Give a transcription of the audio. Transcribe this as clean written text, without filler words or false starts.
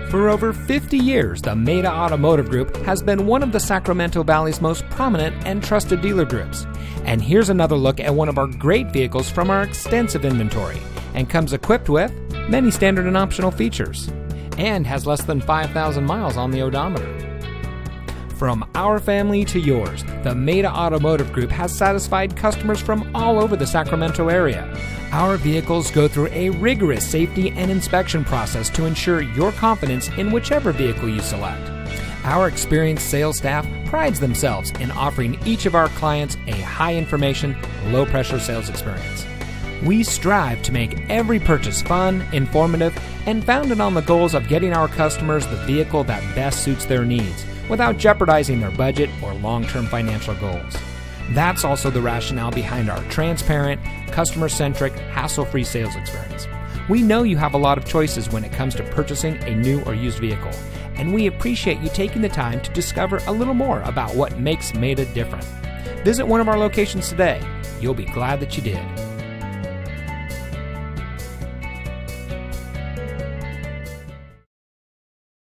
For over 50 years, the Maida Automotive Group has been one of the Sacramento Valley's most prominent and trusted dealer groups. And here's another look at one of our great vehicles from our extensive inventory, and comes equipped with many standard and optional features, and has less than 5,000 miles on the odometer. From our family to yours, the Maida Automotive Group has satisfied customers from all over the Sacramento area. Our vehicles go through a rigorous safety and inspection process to ensure your confidence in whichever vehicle you select. Our experienced sales staff prides themselves in offering each of our clients a high-information, low-pressure sales experience. We strive to make every purchase fun, informative, and founded on the goals of getting our customers the vehicle that best suits their needs, without jeopardizing their budget or long-term financial goals. That's also the rationale behind our transparent, customer-centric, hassle-free sales experience. We know you have a lot of choices when it comes to purchasing a new or used vehicle, and we appreciate you taking the time to discover a little more about what makes Maida different. Visit one of our locations today. You'll be glad that you did.